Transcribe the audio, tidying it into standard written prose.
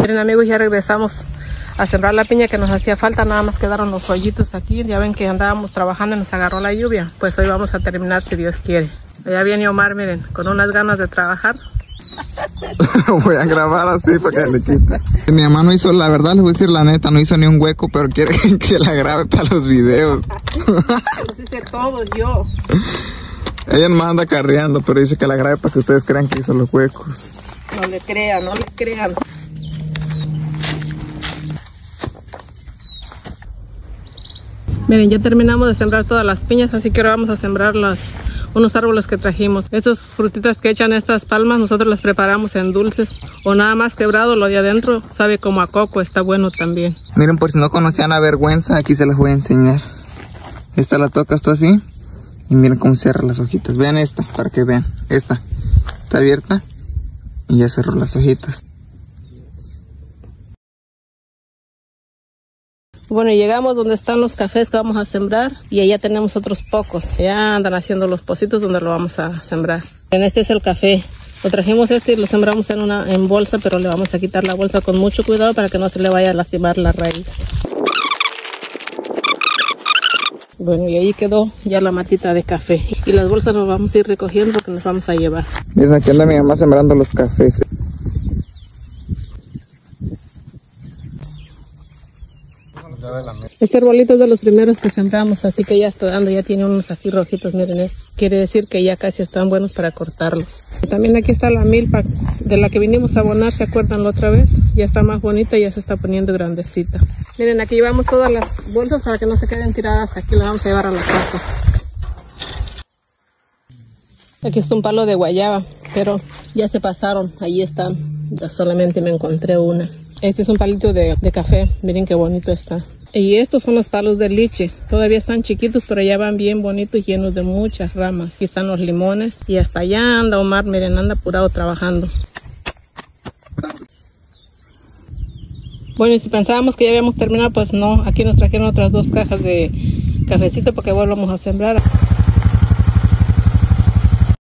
Miren amigos, ya regresamos a sembrar la piña que nos hacía falta, nada más quedaron los hoyitos aquí. Ya ven que andábamos trabajando y nos agarró la lluvia, pues hoy vamos a terminar si Dios quiere. Allá viene Omar, miren, con unas ganas de trabajar. Voy a grabar así para que le quite. Mi mamá no hizo, la verdad les voy a decir la neta, no hizo ni un hueco, pero quiere que la grabe para los videos. Los hice todos yo. Ella nomás anda carreando, pero dice que la grabe para que ustedes crean que hizo los huecos. No le crean, no le crean. Miren, ya terminamos de sembrar todas las piñas, así que ahora vamos a sembrar unos árboles que trajimos. Estas frutitas que echan estas palmas, nosotros las preparamos en dulces o nada más quebrado, lo de adentro sabe como a coco, está bueno también. Miren, por si no conocían la vergüenza, aquí se las voy a enseñar. Esta la tocas tú así y miren cómo cierra las hojitas. Vean esta, para que vean. Esta está abierta y ya cerró las hojitas. Bueno, llegamos donde están los cafés que vamos a sembrar y allá tenemos otros pocos. Ya andan haciendo los pocitos donde lo vamos a sembrar. En este es el café. Lo trajimos y lo sembramos en bolsa, pero le vamos a quitar la bolsa con mucho cuidado para que no se le vaya a lastimar la raíz. Bueno, y ahí quedó ya la matita de café. Y las bolsas las vamos a ir recogiendo porque nos vamos a llevar. Miren, aquí anda mi mamá sembrando los cafés. Este arbolito es de los primeros que sembramos, así que ya está dando, ya tiene unos aquí rojitos, miren, quiere decir que ya casi están buenos para cortarlos. Y también aquí está la milpa de la que vinimos a abonar, ¿se acuerdan la otra vez? Ya está más bonita y ya se está poniendo grandecita. Miren, aquí llevamos todas las bolsas para que no se queden tiradas, aquí las vamos a llevar a la casa. Aquí está un palo de guayaba, pero ya se pasaron, ahí están, ya solamente me encontré una. Este es un palito de café, miren qué bonito está. Y estos son los palos de liche, todavía están chiquitos, pero ya van bien bonitos, llenos de muchas ramas. Aquí están los limones y hasta allá anda Omar, miren, anda apurado trabajando. Bueno, y si pensábamos que ya habíamos terminado, pues no, aquí nos trajeron otras 2 cajas de cafecito porque volvamos a sembrar.